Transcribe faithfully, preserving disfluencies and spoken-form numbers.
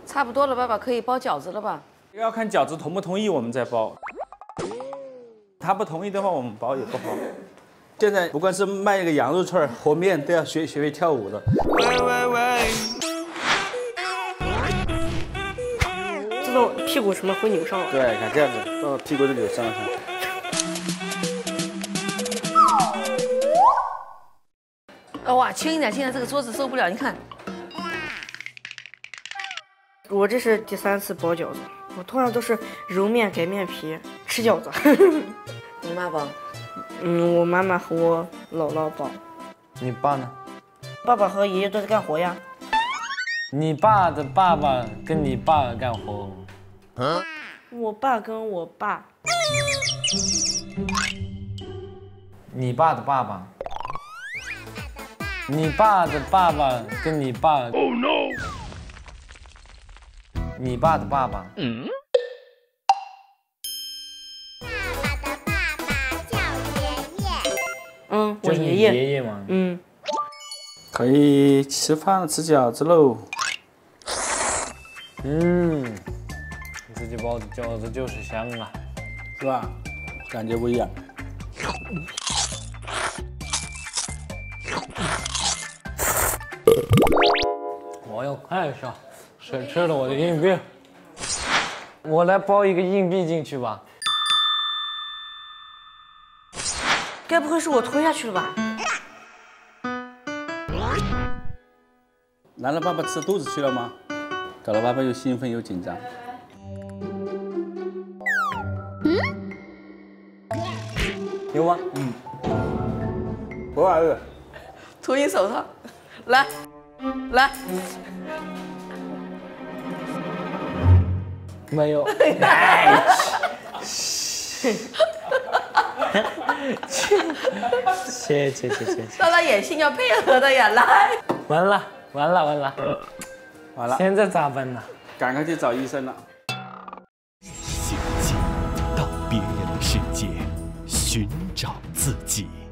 差不多了，爸爸可以包饺子了吧？ 要看饺子同不同意，我们再包。他不同意的话，我们包也不好。现在不管是卖一个羊肉串、和面，都要学学会跳舞的。喂喂喂！ 这种屁股什么会扭上了？ 对，看这样子，把屁股都扭上了。 哦哇，轻一点，轻一点，这个桌子受不了，你看。 我这是第三次包饺子，我通常都是揉面擀面皮吃饺子。 你妈包？ 嗯，我妈妈和我姥姥包。 你爸呢？ 爸爸和爷爷都在干活呀。 你爸的爸爸跟你爸干活。 嗯？我爸跟我爸。 你爸的爸爸。你爸的爸爸跟你爸。Oh no！ 你爸的爸爸。嗯。 爸爸的爸爸叫爷爷。 嗯，我就是你爷爷。 爷爷吗？ 嗯。 可以吃饭了，吃饺子喽。 嗯，自己包的饺子就是香啊， 是吧？感觉不一样。 我要看一下谁吃了我的硬币。我来包一个硬币进去吧。 该不会是我吞下去了吧？ 难道爸爸吃肚子去了吗？搞得爸爸又兴奋又紧张。 有吗？ 嗯。不玩了。 涂你手上，来，来。 没有。切切切切。 到了演戏要配合的呀，来。 完了完了完了完了。 现在咋办呢？ 赶快去找医生了。 行进到别人的世界，寻找自己。